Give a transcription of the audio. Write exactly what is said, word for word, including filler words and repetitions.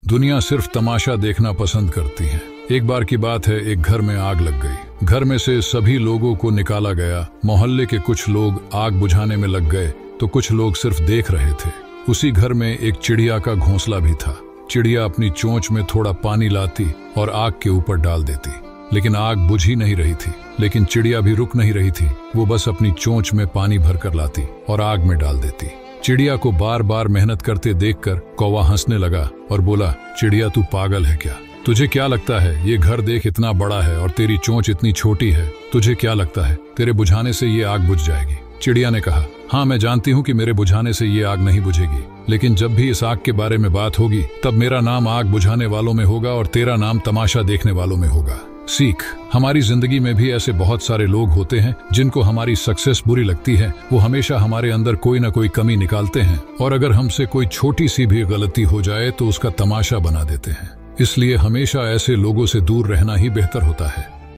दुनिया सिर्फ तमाशा देखना पसंद करती है। एक बार की बात है, एक घर में आग लग गई। घर में से सभी लोगों को निकाला गया। मोहल्ले के कुछ लोग आग बुझाने में लग गए तो कुछ लोग सिर्फ देख रहे थे। उसी घर में एक चिड़िया का घोंसला भी था। चिड़िया अपनी चोंच में थोड़ा पानी लाती और आग के ऊपर डाल देती, लेकिन आग बुझ ही नहीं रही थी। लेकिन चिड़िया भी रुक नहीं रही थी। वो बस अपनी चोंच में पानी भरकर लाती और आग में डाल देती। चिड़िया को बार बार मेहनत करते देखकर कौवा हंसने लगा और बोला, चिड़िया तू पागल है क्या? तुझे क्या लगता है ये घर देख इतना बड़ा है और तेरी चोंच इतनी छोटी है। तुझे क्या लगता है तेरे बुझाने से ये आग बुझ जाएगी? चिड़िया ने कहा, हाँ मैं जानती हूँ कि मेरे बुझाने से ये आग नहीं बुझेगी, लेकिन जब भी इस आग के बारे में बात होगी तब मेरा नाम आग बुझाने वालों में होगा और तेरा नाम तमाशा देखने वालों में होगा। सीख, हमारी जिंदगी में भी ऐसे बहुत सारे लोग होते हैं जिनको हमारी सक्सेस बुरी लगती है। वो हमेशा हमारे अंदर कोई ना कोई कमी निकालते हैं और अगर हमसे कोई छोटी सी भी गलती हो जाए तो उसका तमाशा बना देते हैं। इसलिए हमेशा ऐसे लोगों से दूर रहना ही बेहतर होता है।